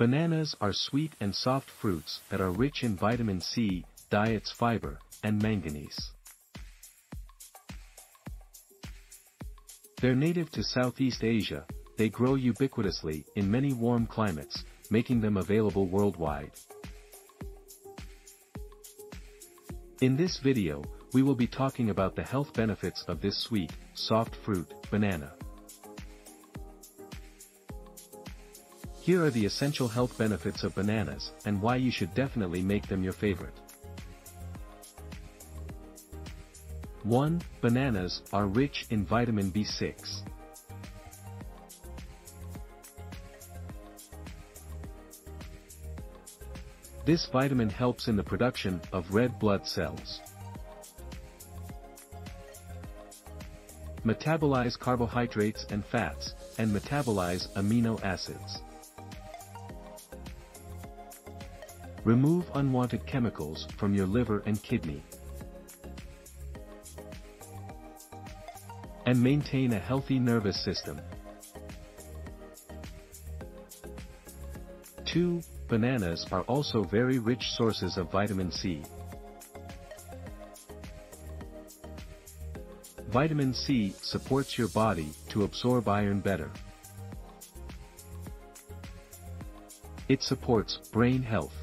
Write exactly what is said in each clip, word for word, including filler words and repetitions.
Bananas are sweet and soft fruits that are rich in vitamin C, diet's fiber, and manganese. They're native to Southeast Asia. They grow ubiquitously in many warm climates, making them available worldwide. In this video, we will be talking about the health benefits of this sweet, soft fruit, banana. Here are the essential health benefits of bananas and why you should definitely make them your favorite. one. Bananas are rich in vitamin B six. This vitamin helps in the production of red blood cells, metabolize carbohydrates and fats, and metabolize amino acids. Remove unwanted chemicals from your liver and kidney, and maintain a healthy nervous system. two. Bananas are also very rich sources of vitamin C. Vitamin C supports your body to absorb iron better. It supports brain health,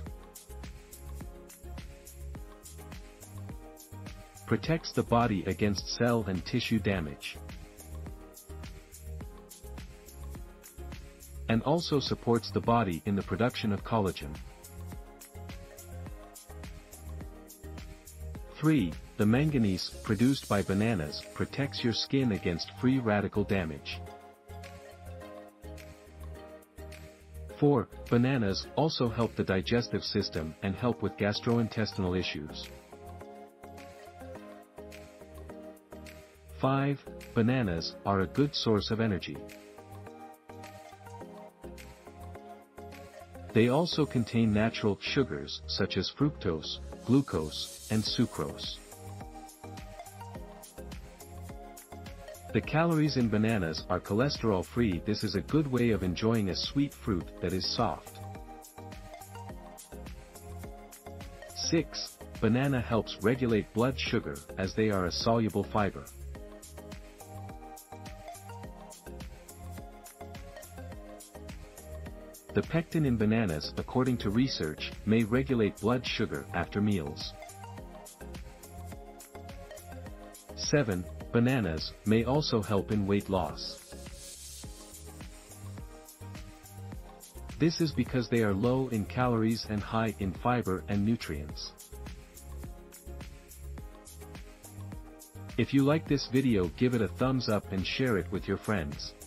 protects the body against cell and tissue damage, and also supports the body in the production of collagen. three. The manganese produced by bananas protects your skin against free radical damage. four. Bananas also help the digestive system and help with gastrointestinal issues. five. Bananas are a good source of energy. They also contain natural sugars such as fructose, glucose, and sucrose. The calories in bananas are cholesterol-free. This is a good way of enjoying a sweet fruit that is soft. six. Banana helps regulate blood sugar as they are a soluble fiber. The pectin in bananas, according to research, may regulate blood sugar after meals. seven. Bananas may also help in weight loss. This is because they are low in calories and high in fiber and nutrients. If you like this video, give it a thumbs up and share it with your friends.